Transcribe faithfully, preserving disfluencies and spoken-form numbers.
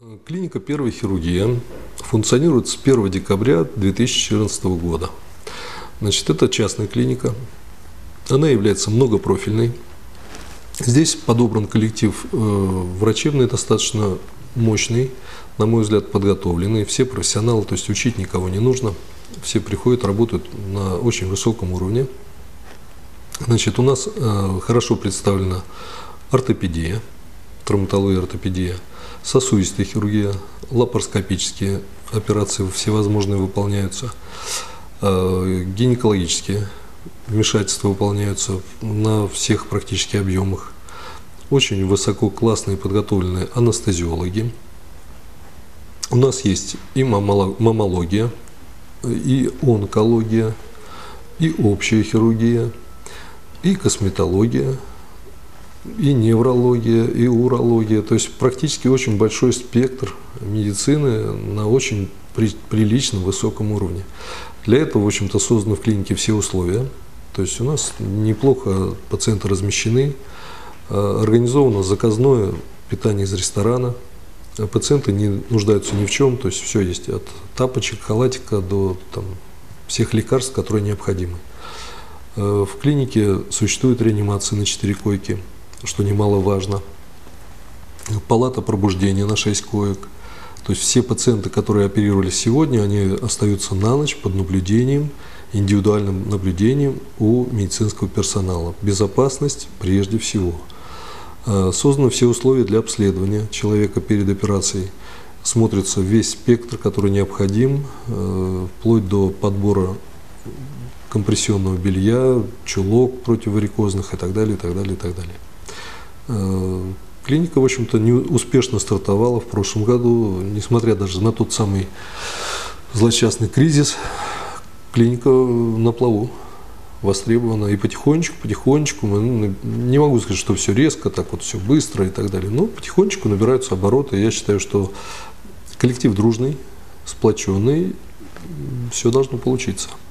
Клиника «Первая хирургия» функционирует с первого декабря две тысячи четырнадцатого года. Значит, это частная клиника. Она является многопрофильной. Здесь подобран коллектив э, врачебный, достаточно мощный, на мой взгляд, подготовленный. Все профессионалы, то есть учить никого не нужно. Все приходят, работают на очень высоком уровне. Значит, у нас э, хорошо представлена ортопедия, травматология, ортопедия, сосудистая хирургия, лапароскопические операции всевозможные выполняются, э, гинекологические вмешательства выполняются на всех практически объемах. Очень высококлассные подготовленные анестезиологи. У нас есть и маммология, и онкология, и общая хирургия, и косметология, и неврология, и урология. То есть практически очень большой спектр медицины на очень при, приличном высоком уровне. Для этого, в общем-то, созданы в клинике все условия. То есть у нас неплохо пациенты размещены, организовано заказное питание из ресторана. Пациенты не нуждаются ни в чем, то есть все есть, от тапочек, халатика до там, всех лекарств, которые необходимы. В клинике существует реанимация на четыре койки, что немаловажно. Палата пробуждения на шесть коек. То есть все пациенты, которые оперировались сегодня, они остаются на ночь под наблюдением, индивидуальным наблюдением у медицинского персонала. Безопасность прежде всего. Созданы все условия для обследования человека перед операцией. Смотрится весь спектр, который необходим, вплоть до подбора компрессионного белья, чулок противоварикозных и так далее, и так далее, и так далее. Клиника, в общем-то, не успешно стартовала в прошлом году, несмотря даже на тот самый злосчастный кризис. Клиника на плаву, востребована, и потихонечку, потихонечку, мы, не могу сказать, что все резко, так вот все быстро и так далее, но потихонечку набираются обороты. Я считаю, что коллектив дружный, сплоченный, все должно получиться.